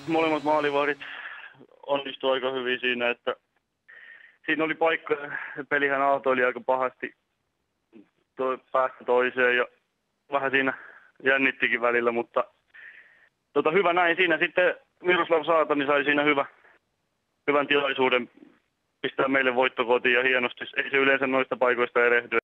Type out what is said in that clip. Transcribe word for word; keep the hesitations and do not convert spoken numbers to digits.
molemmat maalivahdit onnistui aika hyvin siinä, että siinä oli paikka, pelihän aaltoili aika pahasti to, päästä toiseen ja vähän siinä jännittikin välillä, mutta tota, hyvä näin siinä sitten Miroslav Saatani sai siinä hyvä, hyvän tilaisuuden pistää meille voitto kotiin ja hienosti. Ei se yleensä noista paikoista erehdy.